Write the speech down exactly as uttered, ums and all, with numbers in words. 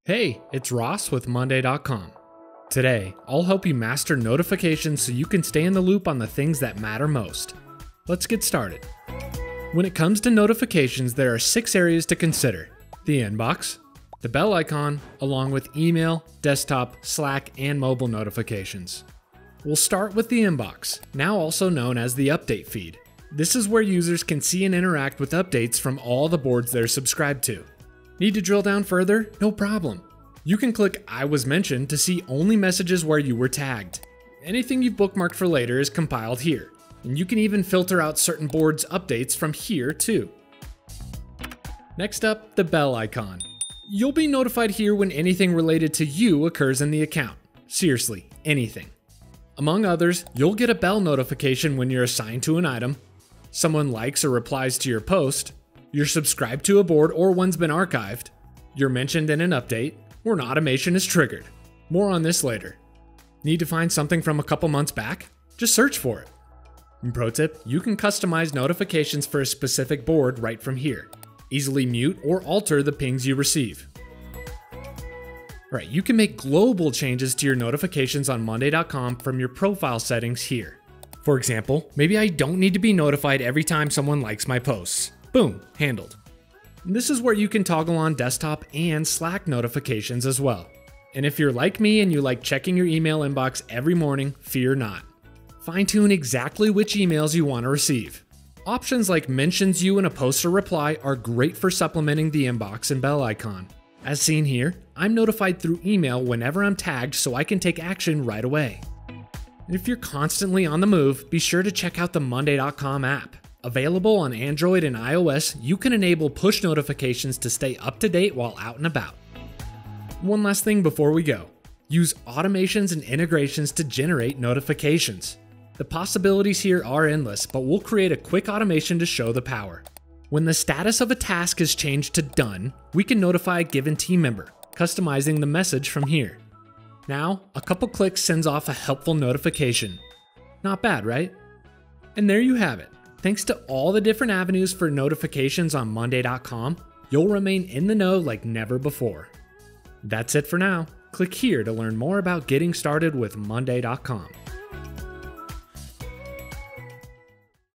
Hey, it's Ross with monday dot com. Today, I'll help you master notifications so you can stay in the loop on the things that matter most. Let's get started. When it comes to notifications, there are six areas to consider: the inbox, the bell icon, along with email, desktop, Slack, and mobile notifications. We'll start with the inbox, now also known as the update feed. This is where users can see and interact with updates from all the boards they're subscribed to. Need to drill down further? No problem. You can click I was mentioned to see only messages where you were tagged. Anything you've bookmarked for later is compiled here, and you can even filter out certain boards' updates from here too. Next up, the bell icon. You'll be notified here when anything related to you occurs in the account. Seriously, anything. Among others, you'll get a bell notification when you're assigned to an item, someone likes or replies to your post, you're subscribed to a board or one's been archived, you're mentioned in an update, or an automation is triggered. More on this later. Need to find something from a couple months back? Just search for it. And pro tip, you can customize notifications for a specific board right from here. Easily mute or alter the pings you receive. Right, you can make global changes to your notifications on monday dot com from your profile settings here. For example, maybe I don't need to be notified every time someone likes my posts. Boom, handled. This is where you can toggle on desktop and Slack notifications as well. And if you're like me and you like checking your email inbox every morning, fear not. Fine-tune exactly which emails you want to receive. Options like mentions you in a post or reply are great for supplementing the inbox and bell icon. As seen here, I'm notified through email whenever I'm tagged so I can take action right away. And if you're constantly on the move, be sure to check out the monday dot com app. Available on Android and iOS, you can enable push notifications to stay up to date while out and about. One last thing before we go. Use automations and integrations to generate notifications. The possibilities here are endless, but we'll create a quick automation to show the power. When the status of a task is changed to done, we can notify a given team member, customizing the message from here. Now, a couple clicks sends off a helpful notification. Not bad, right? And there you have it. Thanks to all the different avenues for notifications on monday dot com, you'll remain in the know like never before. That's it for now. Click here to learn more about getting started with monday dot com.